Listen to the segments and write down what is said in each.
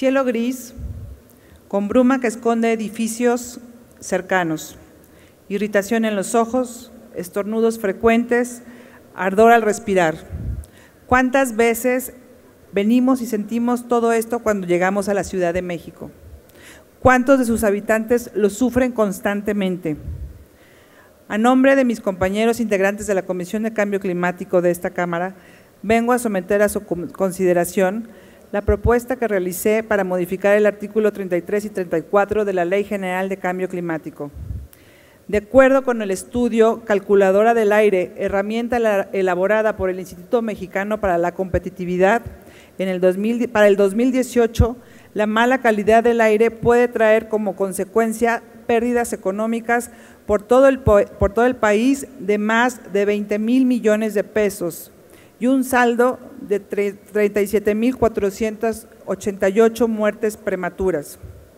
Cielo gris, con bruma que esconde edificios cercanos, irritación en los ojos, estornudos frecuentes, ardor al respirar. ¿Cuántas veces venimos y sentimos todo esto cuando llegamos a la Ciudad de México? ¿Cuántos de sus habitantes lo sufren constantemente? A nombre de mis compañeros integrantes de la Comisión de Cambio Climático de esta Cámara, vengo a someter a su consideración la propuesta que realicé para modificar el artículo 33 y 34 de la Ley General de Cambio Climático. De acuerdo con el estudio Calculadora del Aire, herramienta elaborada por el Instituto Mexicano para la Competitividad, para el 2018, la mala calidad del aire puede traer como consecuencia pérdidas económicas por todo el país de más de 20,000 millones de pesos y un saldo de 37,488 muertes prematuras.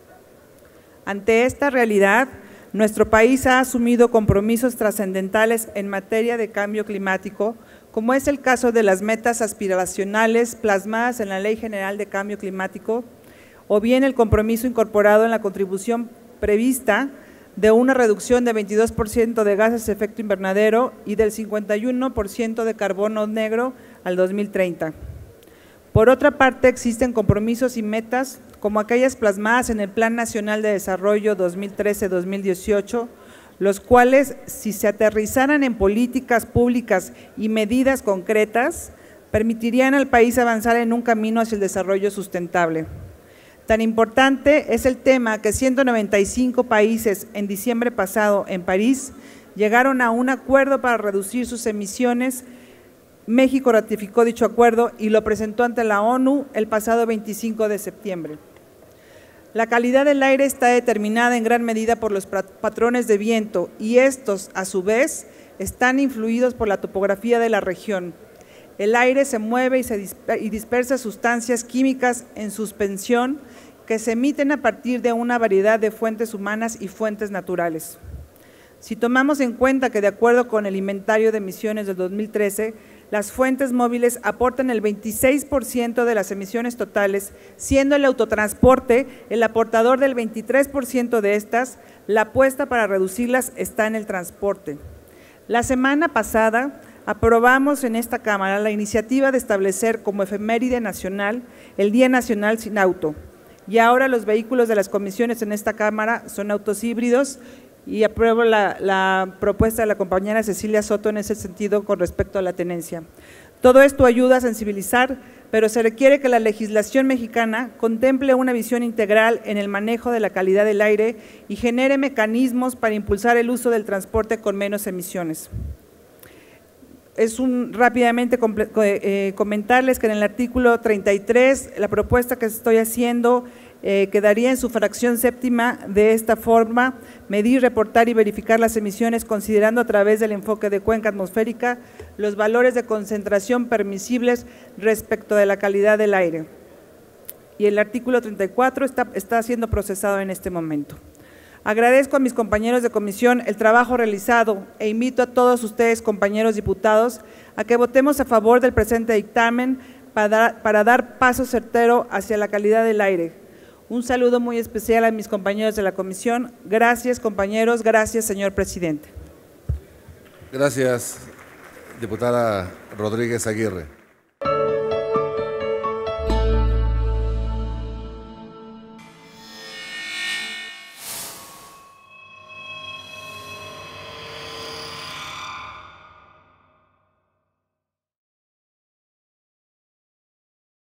Ante esta realidad, nuestro país ha asumido compromisos trascendentales en materia de cambio climático, como es el caso de las metas aspiracionales plasmadas en la Ley General de Cambio Climático, o bien el compromiso incorporado en la contribución prevista de una reducción de 22% de gases de efecto invernadero y del 51% de carbono negro al 2030. Por otra parte, existen compromisos y metas como aquellas plasmadas en el Plan Nacional de Desarrollo 2013-2018, los cuales, si se aterrizaran en políticas públicas y medidas concretas, permitirían al país avanzar en un camino hacia el desarrollo sustentable. Tan importante es el tema que 195 países en diciembre pasado en París llegaron a un acuerdo para reducir sus emisiones. México ratificó dicho acuerdo y lo presentó ante la ONU el pasado 25 de septiembre. La calidad del aire está determinada en gran medida por los patrones de viento y estos, a su vez, están influidos por la topografía de la región. El aire se mueve y dispersa sustancias químicas en suspensión que se emiten a partir de una variedad de fuentes humanas y fuentes naturales. Si tomamos en cuenta que de acuerdo con el inventario de emisiones del 2013, las fuentes móviles aportan el 26% de las emisiones totales, siendo el autotransporte el aportador del 23% de estas, la apuesta para reducirlas está en el transporte. La semana pasada aprobamos en esta Cámara la iniciativa de establecer como efeméride nacional el Día Nacional Sin Auto, y ahora los vehículos de las comisiones en esta Cámara son autos híbridos y apruebo la propuesta de la compañera Cecilia Soto en ese sentido con respecto a la tenencia. Todo esto ayuda a sensibilizar, pero se requiere que la legislación mexicana contemple una visión integral en el manejo de la calidad del aire y genere mecanismos para impulsar el uso del transporte con menos emisiones. Rápidamente comentarles que en el artículo 33, la propuesta que estoy haciendo quedaría en su fracción séptima de esta forma: medir, reportar y verificar las emisiones considerando a través del enfoque de cuenca atmosférica los valores de concentración permisibles respecto de la calidad del aire. Y el artículo 34 está siendo procesado en este momento. Agradezco a mis compañeros de comisión el trabajo realizado e invito a todos ustedes, compañeros diputados, a que votemos a favor del presente dictamen para dar paso certero hacia la calidad del aire. Un saludo muy especial a mis compañeros de la comisión. Gracias, compañeros. Gracias, señor presidente. Gracias, diputada Rodríguez Aguirre.